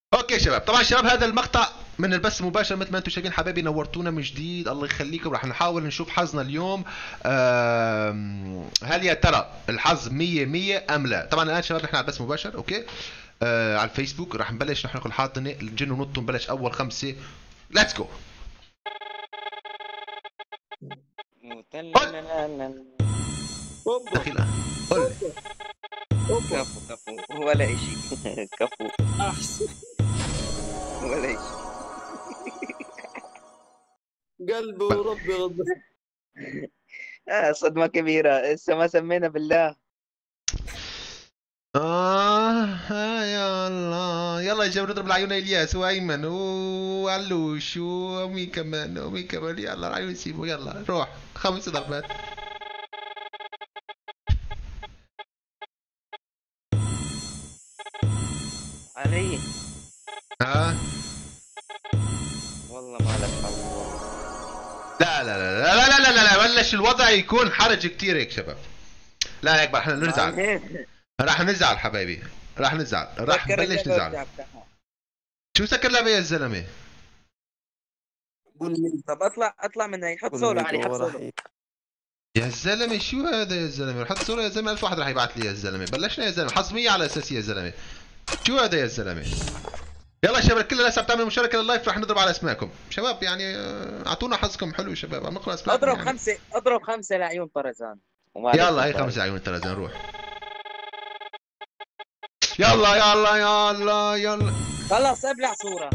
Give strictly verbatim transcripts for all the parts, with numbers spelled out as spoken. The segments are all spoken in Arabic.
اوكي شباب، طبعا شباب هذا المقطع من البث المباشر مثل ما انتم شايفين حبايبي، نورتونا من جديد، الله يخليكم. راح نحاول نشوف حظنا اليوم. آم، هل يا ترى الحظ مية مية ام لا؟ طبعا الان شباب نحن على البث مباشر، اوكي. آه على الفيسبوك راح نبلش نحن نقول حاضنه الجن ونطوا، نبلش اول خمسه. ليتس جو. قل اوبا دخيل قل لي. اوبا اوبا. كفو كفو ولا اشي. كفو احسن. ولا اشي. قلبي وربي غضب. آه صدمة كبيرة، لسه ما سمينا بالله. آه, آه يا الله، يلا يا شباب نضرب العيون، الياس وايمن وعلوش ومين كمان ومين كمان، يلا العيون سيبوا، يلا روح خمس ضربات. علي ها والله ما لك حظ والله. لا لا لا لا لا لا لا لا بلش الوضع يكون حرج كتير هيك شباب. لا هيك بقى احنا نزعل، معلش. راح نزعل حبايبي، راح نزعل، راح سكر نبلش اللعبة نزعل. وارجع افتحها. شو سكر لعبة يا الزلمة؟ قول لي طب اطلع اطلع من هي، حط قول سولو لي علي، حط راح. سولو. يا الزلمة شو هذا يا الزلمة؟ حط صورة يا زلمة، ألف واحد راح يبعث لي يا الزلمة، بلشنا يا زلمة، حظ مية على أساس يا زلمة. شو هذا يا الزلمة؟ يلا يا شباب كل الناس عم تعمل مشاركة لللايف، راح نضرب على اسماءكم شباب، يعني آه، اعطونا حظكم حلو شباب، عم نقرا اسماءكم اضرب يعني. خمسة، اضرب خمسة لعيون طرزان وما يلا عليكم هي طارق. خمسة عيون التلفزيون، نروح. يلا يلا يلا يلا. خلص ابلع صورة.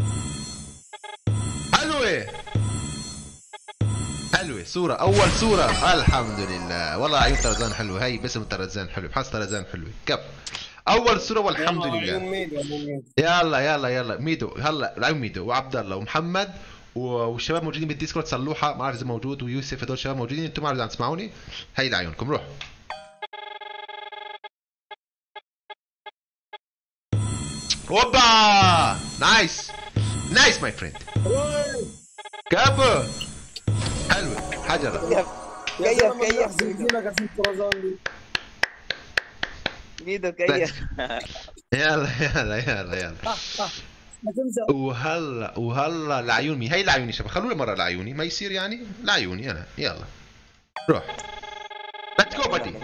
حلوة حلوة صورة، أول صورة الحمد لله، والله عيون طرزان حلوة، هي باسم طرزان حلو، بحس طرزان حلوة، كف. أول صورة والحمد يلا لله. عيون ميدو عيون ميدو. يلا يلا يلا ميدو، هلا العيون ميدو وعبد الله ومحمد والشباب موجودين بالديسكورد، صلوحه ما اعرف اذا موجود، ويوسف، هدول الشباب موجودين، انتم ما اعرف اذا عم تسمعوني. هي لعيونكم، روح. اوبا نايس نايس ماي فريند. كابو حلوه حجره. يا كيف زلمه كيف احسن ميدو زينك عشان الطرزان دي. ميدو بس. كيف. يلا يلا يلا يلا. اه اه ما تنسى. وهلا وهلا لعيون مين؟ هي لعيوني شباب، خلونا مره لعيوني ما يصير يعني، لعيوني انا، يلا روح. ليتس جو بدي.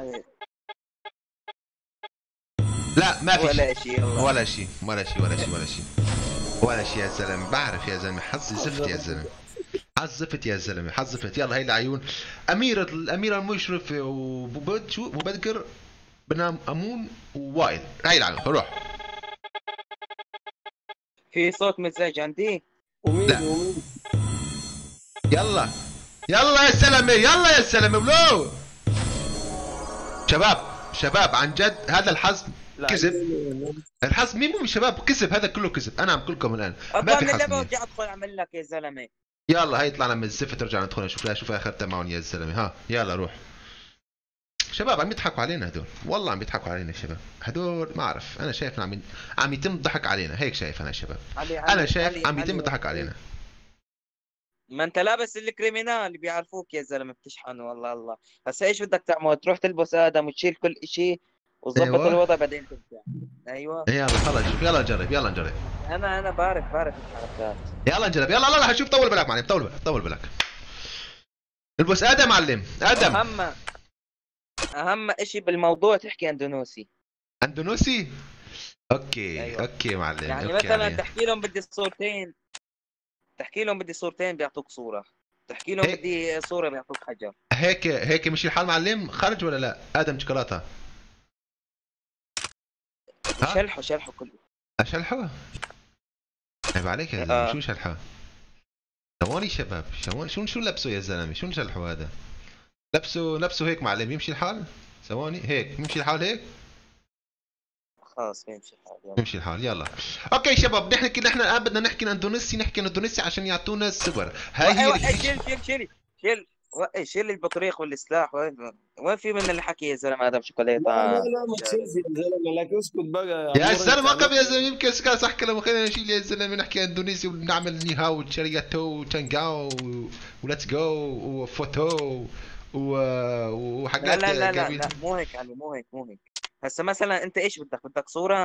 لا ما في ولا شيء، شيء والله. ولا شيء ولا شيء ولا شيء ولا شيء ولا شيء يا زلمه، بعرف يا زلمه، حظي زفت يا زلمه، حظ زفت يا زلمه، حظ زفت. يلا هي العيون، أميرة الأميرة المشرفة وبد شو وبدكر بنام أمون ووائل، هاي العيون، روح. في صوت مزعج عندي. لا وميدو وميدو. يلا يلا يا زلمه، يلا يا زلمه ولو. شباب شباب عن جد هذا الحظ لا كذب، عيون. الحظ مين مو شباب كذب، هذا كله كذب، انا عم اقول لكم الان ما اطلع في من حظ اللعبة مية. وارجع ادخل اعمل لك يا زلمة. يلا هي طلعنا من الزفت، رجعنا ندخل نشوف لها شوف اخرتها معهم يا زلمه، ها يلا روح. شباب عم يضحكوا علينا هدول، والله عم يضحكوا علينا الشباب هدول، ما اعرف، انا شايف عم عم يتم الضحك علينا، هيك شايف انا شباب، علي علي انا شايف علي عم يتم علي الضحك علينا. ما انت لابس الكريمينال اللي بيعرفوك يا زلمه، بتشحن والله الله. هسا ايش بدك تعمل؟ تروح تلبس ادم وتشيل كل اشي وتظبط ايوه الوضع بعدين ترجع. ايوه. يلا خلص شوف، يلا نجرب يلا نجرب. انا انا بعرف بعرف الحركات. يلا نجرب يلا، لا لا شوف، طول بالك معلم، طول بالك طول بالك. البس ادم معلم ادم. واهم اهم اشي بالموضوع تحكي اندونوسي. اندونوسي. اوكي ايوه. اوكي معلم، يعني اوكي مثلا علي. تحكي لهم بدي صورتين، تحكي لهم بدي صورتين بيعطوك صورة، تحكي لهم هيك بدي صورة بيعطوك حجر. هيك هيك مشي الحال معلم، خرج ولا لا ادم شوكولاته؟ ها شلحوا شلحوا كله. اشلحه؟ عيب عليك يا زلمه، اه شو شلحه؟ ثواني شباب، شو شو شو لبسه يا زلمه، شو شلحه هذا؟ لبسه لبسه هيك معلم، يمشي الحال؟ ثواني هيك يمشي الحال هيك؟ خلاص بيمشي الحال يلا. يمشي الحال يلا. اوكي شباب نحكي، نحن الان بدنا نحكي اندونيسي، نحكي اندونيسي عشان يعطونا الصور، هاي وقع هي وقع اللي شيل شيل شيل شيل. وقع شيل البطريق والسلاح، وين وين في من الحكي يا زلمه، ادم لا لا شوكولاته لا ما شارب. تشوف يا زلمه، لك اسكت بقى يا يا عمور انت زلمه وقف يا عليك. زلمه، يمكن سكا صح كلامه، خلينا نشيل يا زلمه، نحكي اندونيسي ونعمل نيهاو وتشارياتو وتشانجاو وليتس جو وفوتو و- لا وحاجات لا لا لا جميله. لا مو هيك علي، مو هيك مو هيك. هسه مثلا انت ايش بدك؟ بدك صوره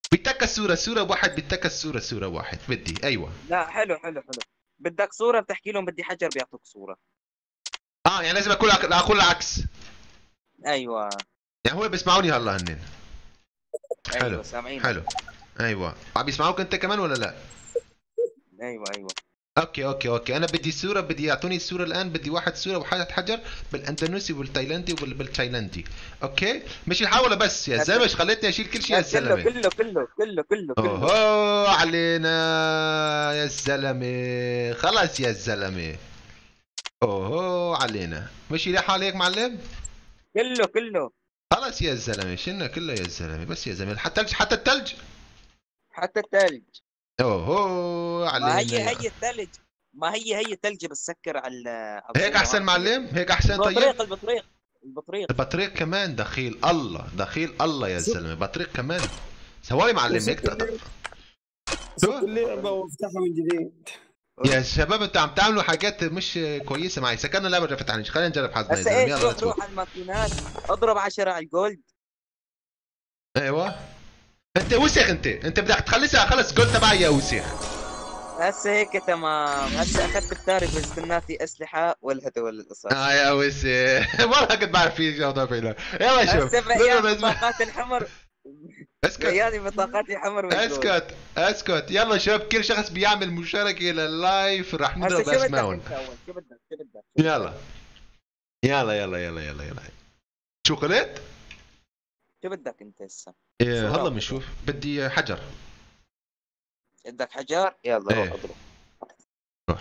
بيتك الصورة صورة واحد، بيتك الصورة صورة واحد بدي. ايوه لا حلو حلو حلو. بدك صورة بتحكي لهم بدي حجر بيعطوك صورة. اه يعني لازم اقول اقول العكس. ايوه يعني هو بيسمعوني هلا هنن. حلو ايوه سامعين. حلو. ايوه عم بيسمعوك انت كمان ولا لا؟ ايوه ايوه. اوكي اوكي اوكي انا بدي صورة، بدي يعطوني الصورة الان، بدي واحد صورة وحاجة حجر بالاندونيسي والتايلاندي والتايلاندي. اوكي مش الحاولة بس يا زلمة، خليتني اشيل كل شيء يا كله زلمة. كله كله كله كله كله. اوه علينا يا زلمة، خلاص يا زلمة. اوه علينا، مشي لي حالك معلم. كله كله. خلاص يا زلمة شلنا كله يا زلمة، بس يا زلمة حتى الثلج، حتى الثلج. حتى الثلج. اوه علينا. ما هي هي الثلج، ما هي هي الثلج بتسكر على على هيك الصورة. احسن معلم، هيك احسن. طيب البطريق البطريق البطريق. البطريق كمان دخيل الله، دخيل الله يا زلمة، بطريق كمان. ثواني معلم هيك تقطع. سوق اللعبة وافتحها من جديد. يا شباب انتوا عم تعملوا حاجات مش كويسة معي، سكرنا اللعبة ما فتحنيش، خلينا نجرب حظنا يا هسه زلمة. ايش، يلا روح ليتس جو. روح على الماكينات اضرب عشرة على الجولد. ايوه انت وسخ، انت انت بدك تخلصها خلص جول تبعي يا وسخ. هسه هيك تمام. هسه اخذت بتعرف استناتي اسلحه ولا هدول القصص. اه يا وسخ والله كنت بعرف في جوده فينا. يلا شوف هسه بقياني بطاقات الحمر. اسكت بقياني بطاقات الحمر والجولد. اسكت اسكت. يلا شباب كل شخص بيعمل مشاركة لللايف راح هسه نضرب شو بدك اسمائهم. انت اول؟ شو بدك شو بدك؟ يلا يلا يلا يلا يلا يلا. شو قلت؟ شو بدك انت هسه؟ ايه صورة هلا ولا بنشوف. بدي حجر. بدك حجار؟ يلا روح ايه. اضرب. روح.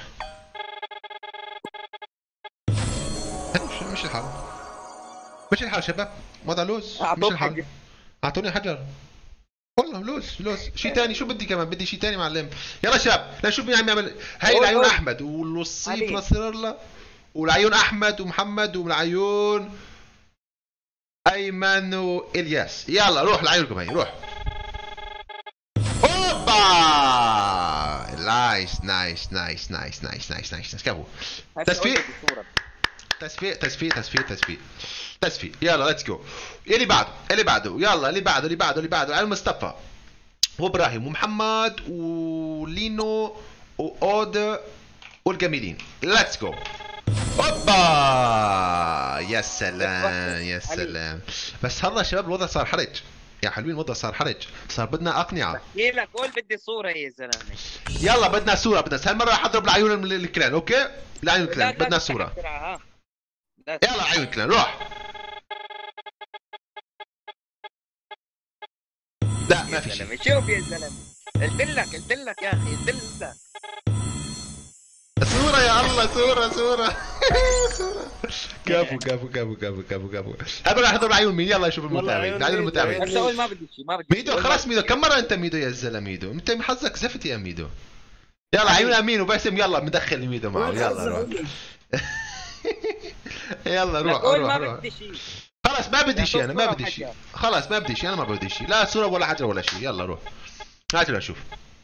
مش مش الحال، مش الحال شباب، وضع لوز. مش اعطوك الحال. حجر. اعطوني حجر والله لوز لوز. شيء ثاني شو بدي كمان؟ بدي شيء ثاني معلم. يلا شباب لنشوف مين عم يعمل. هاي قول العيون قول. احمد والوصيف علي. نصر الله، والعيون احمد ومحمد، والعيون ايمن والياس. يلا روح لعيونكم هي روح. اوبا نايس نايس نايس نايس نايس نايس نايس. كفو. هسه تصفيق. قول بدي صورة. تصفيق تصفيق تصفيق تصفيق تصفيق. يلا ليتس جو. اللي بعده اللي بعده يلا اللي بعده اللي بعده اللي بعده العيون مصطفى وابراهيم ومحمد ولينو واود والجميلين. ليتس جو. اوبا يا سلام يا سلام. بس هلا شباب الوضع صار حرج يا حلوين، الوضع صار حرج، صار بدنا اقنعه. بحكي لك قول بدي صورة يا زلمة. يلا بدنا صورة، بدنا هالمرة رح اضرب العيون الكلان. اوكي العيون الكلان لا، لا بدنا تفتح صورة. بسرعة، ها. لا يلا عيون الكلان روح. لا ما في شيء. زلمة. شوف يا زلمة، قلت لك قلت لك يا اخي قلت لك. صورة يا الله صورة صورة صورة. كفو كفو كفو كفو كفو كفو. هذول راح يضرب عيون مين؟ يلا شوف المتابعين. عيون المتابعين. هسه اقول ما بدي شيء ما بدي ميدو شيء. خلاص ميدو، كم مرة انت ميدو يا زلمة ميدو؟ انت حظك زفت يا ميدو. يلا عيون امين وباسم يلا مدخل ميدو معه. يلا روح. يلا روح قول روح ما روح. بدي شيء. خلاص ما بدي شيء انا، ما صورة بدي شيء. وحجر. خلاص ما بدي شيء انا، ما بدي شيء، لا صورة ولا حجر ولا شيء. يلا روح. هات لنشوف.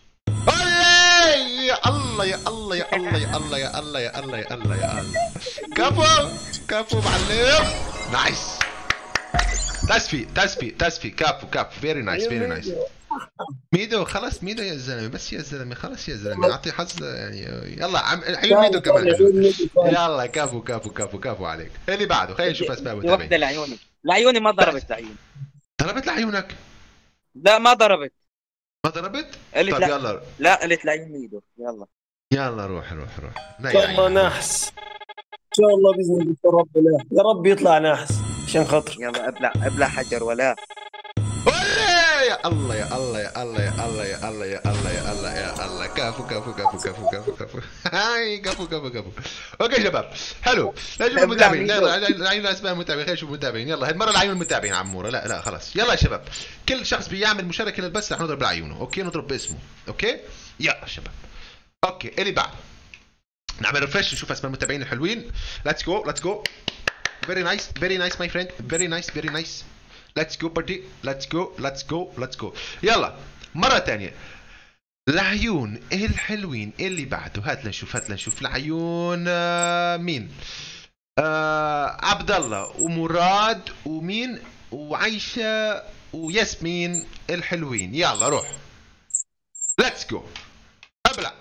يا الله يا الله يا الله يا الله يا الله يا الله يا الله يا الله. كفو كفو معلم. نايس. تصفي تصفي تصفي. كفو كفو. فيري نايس فيري نايس. ميدو خلاص ميدو يا زلمه، بس يا زلمه خلاص يا زلمه اعطي حظ يعني. يلا عم عيون ميدو كمان. يلا كفو كفو كفو كفو عليك. اللي بعده خلينا نشوف اسماء وحده المتابعين. لعيوني، لعيوني ما ضربت لعيوني. ضربت لعيونك؟ لا ما ضربت. ما ضربت؟ قلت طيب لا. يلا لا قلت لعيون ميدو. يلا يلا روح روح روح. لا ان شاء يا الله عيني. نحس. ان شاء الله باذن الله رب لا يا رب يطلع نحس عشان خاطر. يلا ابلع ابلع حجر ولا. ولا يا الله يا الله يا الله يا الله يا الله يا الله يا الله يا الله. كفو كفو كفو كفو كفو كفو. هاي كفو كفو كفو. اوكي شباب حلو. نشوف المتابعين. يلا العيون اسماء المتابعين. خلينا نشوف المتابعين. يلا هالمره العيون المتابعين عموره. لا لا خلاص. يلا يا شباب كل شخص بيعمل مشاركه للبث رح نضرب بعيونه. اوكي نضرب باسمه. اوكي يلا شباب. اوكي اللي بعد نعمل ريفرش نشوف اسماء المتابعين الحلوين. ليتس جو ليتس جو. Very nice, very nice my friend, very nice, very nice. Let's go buddy, let's go, let's go, let's go. يلا مرة تانية. العيون الحلوين اللي بعده. هات لنشوف هات لنشوف العيون. آه مين؟ آه عبد الله ومراد ومين؟ وعيشة وياسمين الحلوين. يلا روح ليتس جو. ابلع.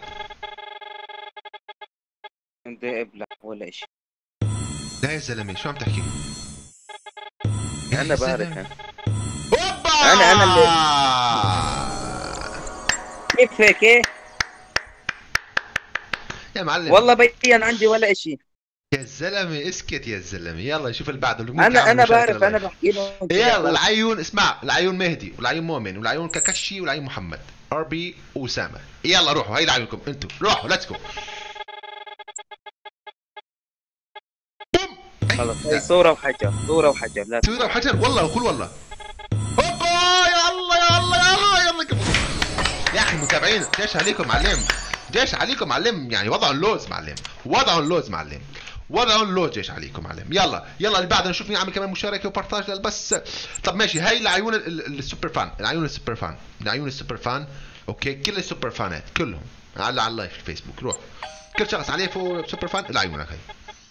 بدي ابلع ولا شيء. لا يا زلمه شو عم تحكي؟ انا بعرف انا. اوبا انا انا اللي كيف هيك؟ يا معلم والله بين عندي ولا شيء. يا زلمه اسكت يا زلمه. يلا شوف اللي بعده. اللي انا انا بعرف انا بحكي له. يلا العيون اسمع، العيون مهدي والعيون مؤمن والعيون كاكاشي والعيون محمد اربي واسامه. يلا روحوا هاي لعيونكم انتم روحوا ليتس جو. خلص هي صورة وحجر صورة وحجر لا صورة وحجر والله وقول والله. هوبا يا الله يا الله يا الله يلا كم. يا اخي متابعين جيش عليكم معلم، جيش عليكم معلم، يعني وضعوا اللوز معلم، وضعوا اللوز معلم، وضعوا اللوز جيش عليكم معلم. يلا يلا اللي بعده نشوف مين عامل كمان مشاركة وبارتاج للبس. طب ماشي هاي العيون السوبر فان، العيون السوبر فان، العيون السوبر فان. اوكي كل السوبر فانات كلهم على على اللايف في الفيسبوك روح. كل شخص عليه فوق سوبر فان العيون هاي.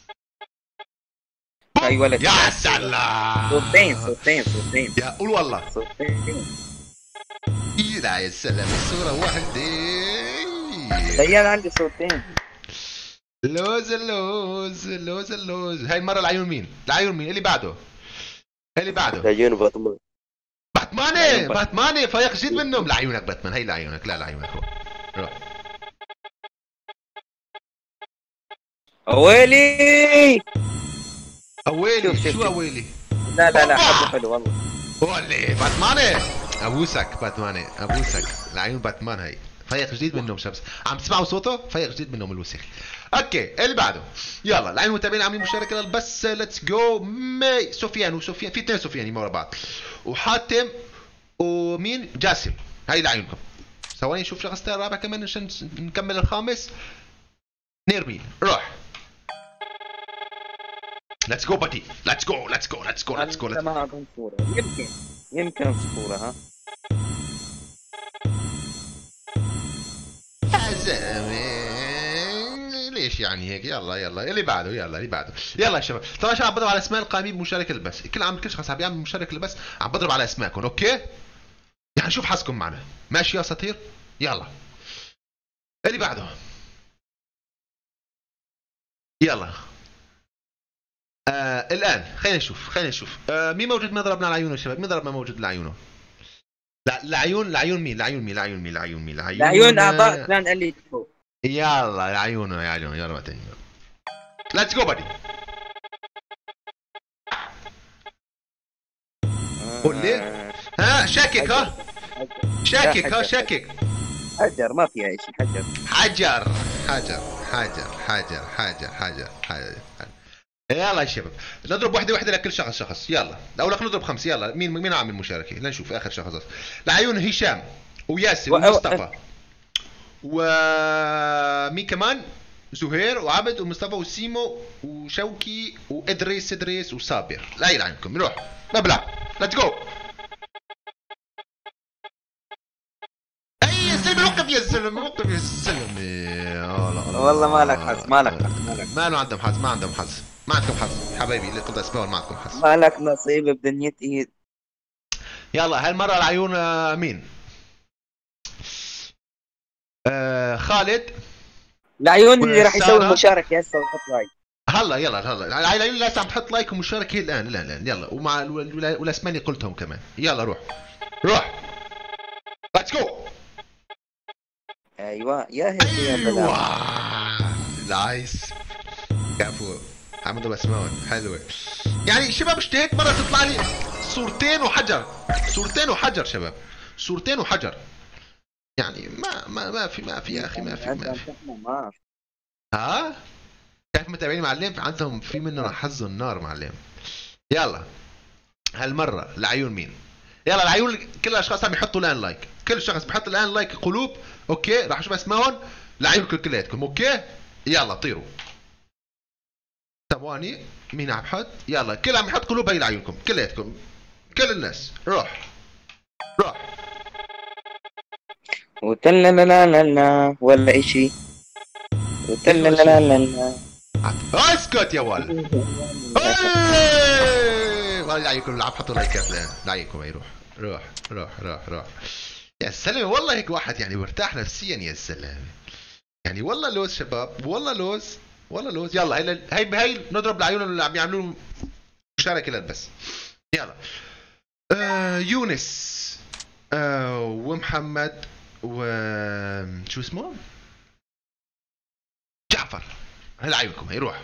هاي ولد يا سلام. صوتين صوتين صوتين يا قول والله صوتين. لا يا سلام الصورة واحدة. ديان عندي صوتين. لوز اللوز اللوز اللوز. هاي المرة العيون مين؟ العيون مين؟ اللي بعده اللي بعده العيون باتمان. باتماني باتماني فايق جد منهم. لعيونك باتمان. هي لعيونك. لا لعيونك روح روح. ويلي اويلي شوف شوف شو شوف. اويلي؟ لا لا لا حبه حلو والله. ولي باتماني ابوسك باتماني ابوسك. العيون باتمان هي فايق جديد منهم شمس. عم تسمعوا صوته؟ فايق جديد منهم الوسخ. اوكي اللي بعده. يلا العين المتابعين عاملين مشاركه للبس. ليتس جو. مي سفيان وسفيان في اثنين سفيان ورا بعض وحاتم ومين جاسم. هاي لعيونكم. ثواني نشوف شخص ثاني رابع كمان عشان نكمل الخامس. نيرمين روح. ليتس جو بادي ليتس جو ليتس جو ليتس جو ليتس جو. ما اظن صورة يمكن يمكن صورة ها. يا زلمه ليش يعني هيك؟ يلا يلا اللي بعده. يلا اللي بعده. يلا يا شباب طبعا عم بضرب على اسماء القائمين بمشاركه البث. كل عم كل شخص عم بيعمل مشاركه البث عم بضرب على اسماءكم. اوكي يعني شوف حظكم معنا. ماشي يا اساطير. يلا اللي بعده. يلا آه الان خلينا نشوف خلينا نشوف آه مين موجود ما ضربنا على عيونه يا شباب؟ مين ضربنا موجود لعيونه؟ لا العيون العيون مين؟ العيون مين؟ العيون مين؟ العيون مين؟ العيون العيون اعضاء كان قال لي يلا العيون يا عيون يلا بعدين. ليتس جو بادي. قول لي ها شاكك ها شاكك ها شاكك. حجر ما فيها شيء. حجر حجر حجر حجر حجر حجر حجر حجر. يلا يا شباب نضرب واحده واحده لكل شخص شخص. يلا او لك نضرب خمس. يلا مين مين عامل مشاركه؟ لنشوف اخر شخص. العيون هشام وياسر ومصطفى ومين كمان؟ زهير وعبد ومصطفى وسيمو وشوكي وادريس ادريس وصابر. لا يلعنكم روح مبلع. ليتس جو. اي زلمه وقف يا زلمه وقف يا زلمه. والله ما لك حظ ما لك حظ ما لك. ما له عندهم حظ ما عندهم حظ ما عندكم حظ حبايبي اللي قلت اسمعوا ما عندكم حظ. ما لك نصيب بدنيتي. يلا هالمرة العيون مين؟ آه خالد. العيون اللي راح يسوي سارة. مشاركة هسه وحط لايك. هلا يلا هلا العيون لازم عم تحط لايك ومشاركة الان الان الان. يلا ومع والاسماء اللي قلتهم كمان. يلا روح روح ليتس جو. ايوه يا هيك يا بلا. ايوه نايس كفو. عم نضرب اسماء حلوه. يعني شباب اشتهيت مره تطلع لي صورتين وحجر. صورتين وحجر شباب. صورتين وحجر. يعني ما ما ما في ما في يا اخي ما في ما في. ها؟ كيف متابعين معلم؟ عندهم في منه حظ النار معلم. يلا هالمره العيون مين؟ يلا العيون كل الاشخاص عم يحطوا الان لايك. كل شخص بحط الان لايك قلوب. اوكي راح اشوف اسمائهم لعيونكم كلياتكم. اوكي يلا طيروا. ثواني مين عم يحط؟ يلا كل عم يحط قلوب هي لعيونكم كلياتكم. كل الناس روح روح. وتلا لا لا لا لا ولا اشي. وتلا لا لا لا لا. اسكت يا ولد. والله لعيونكم اللي عم يحطوا لايكات الان لعيونكم يروح روح روح روح روح. يا سلام والله هيك واحد يعني مرتاح نفسيا يا سلام. يعني والله لوز شباب، والله لوز، والله لوز. يلا هي هي هي نضرب العيون اللي عم يعملوا مشاركة للبس. يلا آه يونس آه ومحمد و شو اسمه؟ جعفر. هلا عيونكم هي روح.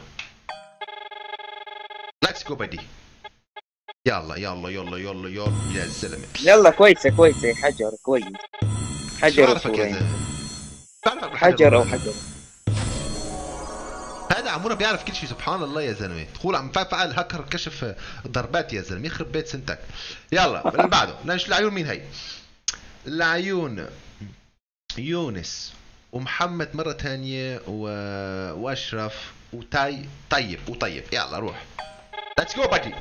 ليتس جو بدي. يلا يلا يلا يلا يلا يا زلمه. يلا كويسه كويسه حجر كويس. حجر بعرفك يا زلمه. بعرفك حجر او حجر. هذا عموره بيعرف كل شيء سبحان الله يا زلمه. تقول عم فعل هكر كشف ضربات يا زلمه يخرب بيت سنتك. يلا اللي بعده. نشوف العيون مين هي؟ العيون يونس ومحمد مرة ثانية و... واشرف وتاي طيب وطيب. يلا روح. ليتس جو بادي.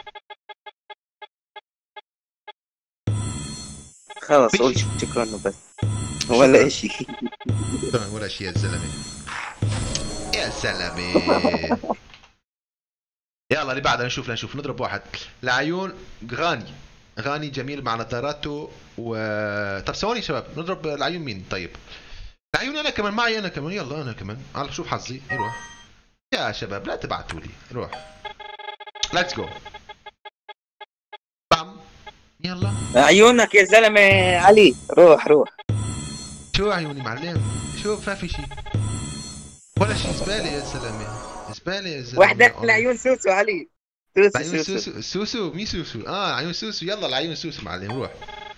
خلاص قول شكرا بس ولا شيء. ولا شيء يا زلمة. يا زلمة. يلا اللي بعدها نشوف نشوف نضرب واحد. العيون غاني. غاني جميل مع نظاراته و طب ثواني شباب نضرب العيون مين طيب؟ العيون انا كمان معي انا كمان. يلا انا كمان على شوف حظي يروح. يا شباب لا تبعتوا لي روح. ليتس جو. بام. يلا عيونك يا زلمه علي. روح روح. شو عيوني معلم؟ شوف ما في شيء ولا شيء. زباله يا زلمه. زباله يا زلمه. وحده العيون سوسو علي. سوسو عيون سوسو. سوسو. سوسو مين سوسو؟ اه عيون سوسو. يلا العيون سوسو معلم روح.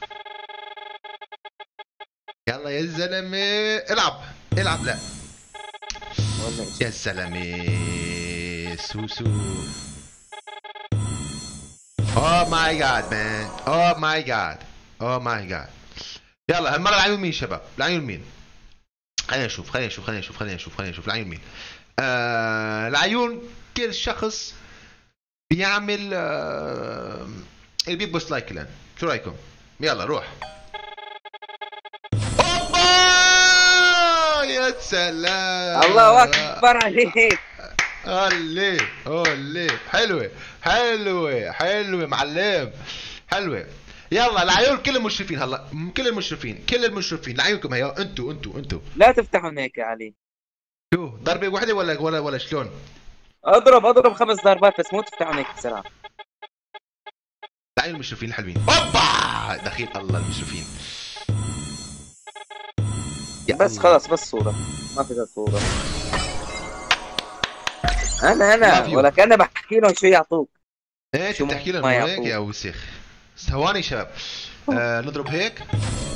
يلا يا زلمه العب العب. لا يا زلمه سوسو. اوه ماي جاد مان. اوه ماي جاد. اوه ماي جاد. يلا هالمره العيون مين شباب؟ العيون مين؟ خلينا نشوف خلينا نشوف خلينا نشوف خلينا نشوف خلينا نشوف العيون مين؟ آه العيون كل شخص بيعمل آه اللي بيبوس لايك الان. شو رايكم؟ يلا روح. اوبا يا سلام. الله اكبر عليك. اولي اولي حلوه حلوه حلوه معلم حلوه. يلا العيون كل المشرفين هلا كل المشرفين كل المشرفين لعيونكم هي. انتوا انتوا انتوا لا تفتحون هيك يا علي. شو ضربه واحده ولا ولا ولا شلون؟ اضرب اضرب خمس ضربات بس مو تفتحون هيك بسرعه. العيون المشرفين الحلوين. اوبا دخيل الله المشرفين. يا بس الله. خلاص بس صوره ما في صوره. انا انا ولك انا بحكي لهم شو يعطوك. ايه شو بتحكي لهم ما هيك يعطوك. يا وسخ. ثواني شباب آه نضرب هيك.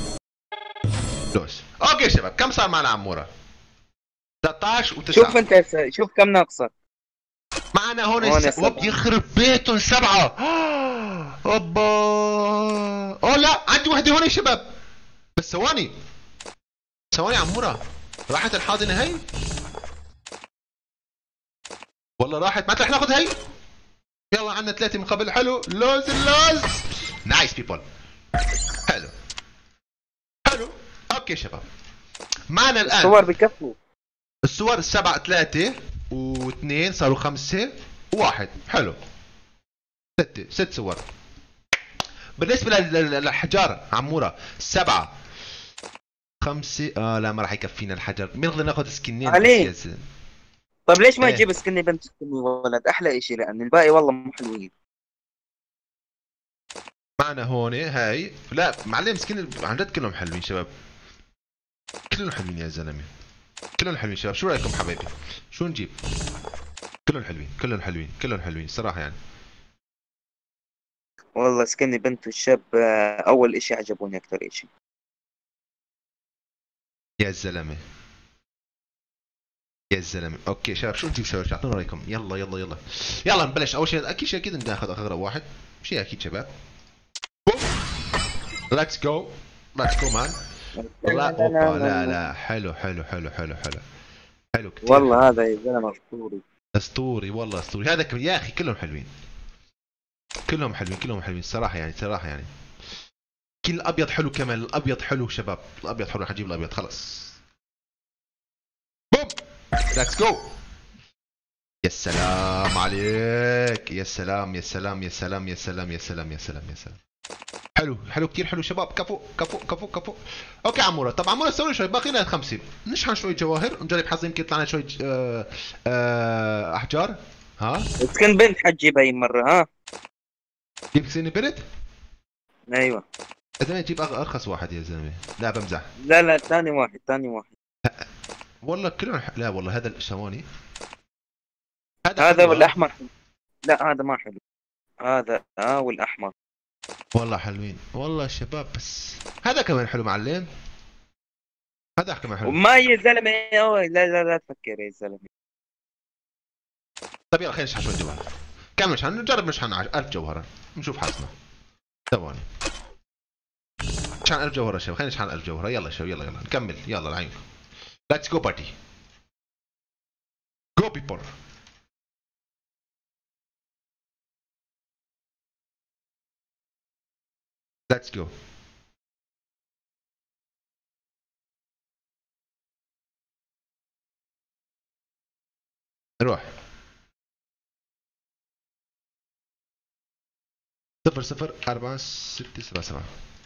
دوس. اوكي شباب كم صار معنا عموره؟ ثلاثة عشر و9. شوف انت هسه شوف كم ناقصك. معنا هون هون الس... سبعة. يخرب بيتهم سبعة. اوبا. اوه لا عندي وحده هون يا شباب. بس ثواني ثواني عموره. راحت الحاضنه هي؟ والله راحت. ما رح ناخذ هي. يلا عندنا ثلاثة من قبل. حلو لوز اللوز. نايس بيبل. حلو حلو. اوكي شباب معنا الان الصور بكفوا. الصور السبعة ثلاثة واثنين صاروا خمسة وواحد. حلو ستة ست صور. بالنسبة للحجار عمورة سبعة خمسة. اه لا ما راح يكفينا الحجر. بنقدر ناخذ سكنين علي. بس يا طيب ليش ما ايه. تجيب سكني بنت سكني ولد احلى اشي لان الباقي والله مو حلوين. معنا هون هاي. لا معلم سكن عن جد كلهم حلوين شباب. كلهم حلوين يا زلمه. كلهم حلوين شباب. شو رايكم حبايبي؟ شو نجيب؟ كلهم حلوين كلهم حلوين كلهم حلوين الصراحه يعني. والله سكني بنت والشاب آه، اول اشي عجبوني اكثر اشي. يا زلمه يا زلمه. اوكي شباب شو نجيب شباب؟ اعطونا رايكم. يلا يلا يلا يلا نبلش. اول شيء اكيد شيء اكيد ناخذ اغرب واحد شيء اكيد شباب. ليتس جو ليتس جو مان. والله اوبا لا لا حلو حلو حلو حلو حلو حلو كتير. والله هذا يا زلمه اسطوري. اسطوري والله اسطوري. هذا كم... يا اخي كلهم حلوين كلهم حلوين كلهم حلوين الصراحه يعني صراحه يعني. كل الابيض حلو كمان. الابيض حلو شباب. الابيض حلو. حجيب الابيض خلص. بوم ليتس جو. يا سلام عليك. يا سلام يا سلام يا سلام يا سلام يا سلام يا سلام يا سلام. حلو حلو كثير حلو شباب، كفو كفو كفو كفو. اوكي عموره، طب عموره سوي شوي، باقي لنا خمسه، نشحن شوي جواهر نجرب حظ يمكن يطلع لنا شوي آه آه احجار. ها كان بنت حتجيب هاي المره. ها جيب سيني بنت. ايوه يا زلمه جيب أغ- ارخص واحد يا زلمه، لا بمزح. لا لا ثاني واحد ثاني واحد. والله كلهم ح... لا والله هذا ثواني، هذا هذا حلو ها؟ والاحمر. لا هذا ما حلو. هذا اه والاحمر. والله حلوين والله شباب، بس هذا كمان حلو معلم، هذا كمان حلو. وما يا زلمه أوه. لا لا لا تفكر يا زلمه. طيب يلا خلينا نشحن شوي جوهر، كم نشحن؟ نجرب نشحن ألف جوهرة نشوف حظنا. ثواني نشحن ألف جوهرة شباب، خلينا نشحن ألف جوهرة. يلا شباب يلا يلا نكمل، يلا العين. ليتس جو بارتي، جو بيبل. ليتس جو. نروح. صفر صفر أربعة ستة سبعة سبعة.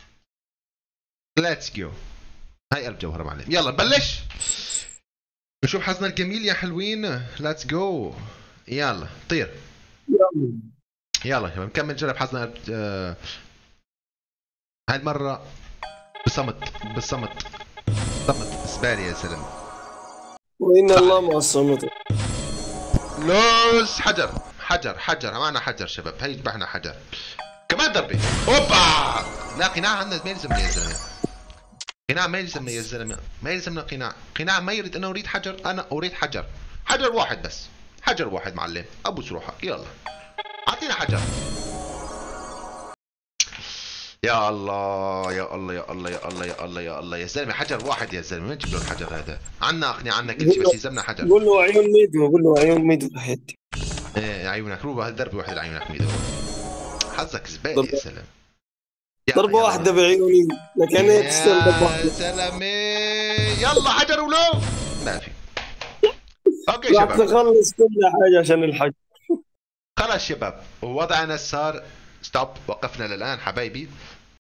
ليتس جو. هاي ألف جوهرة معلم، يلا نبلش نشوف حظنا الجميل يا حلوين. ليتس جو يلا طير. يلا يا شباب نكمل نجرب حظنا. آه... هاي المرة بصمت بصمت صمت زبالة يا زلمة. وإن الله مع الصمت. لوز حجر حجر حجر، معنا حجر شباب، هي ذبحنا حجر. كمان ضربة اوبا. لا قناع عندنا ما يلزمنا يا زلمة، قناع ما يلزمنا يا زلمة، ما يلزمنا قناع، قناع ما يريد. انا اريد حجر، انا اريد حجر، حجر واحد بس، حجر واحد معلم، ابوس روحك. يلا اعطينا حجر. يا الله يا الله يا الله يا الله يا الله يا الله يا زلمه، حجر واحد يا زلمه، وين تجيب له الحجر هذا؟ عنا اقنعه عنا كل شيء بس يلزمنا حجر. قول له عيون ميدو، قول له عيون ميدو حياتي. ايه عيونك روبا، ضربه واحده لعيونك ميدو. حظك زباله يا زلمه. ضربة واحدة بعيوني، لكن هيك تشتغل ضربة يا واحدة. زلمه يلا حجر ولو ما في. اوكي راح شباب تخلص كل حاجة عشان الحج. خلاص شباب، وضعنا صار ستوب، وقفنا للان حبايبي.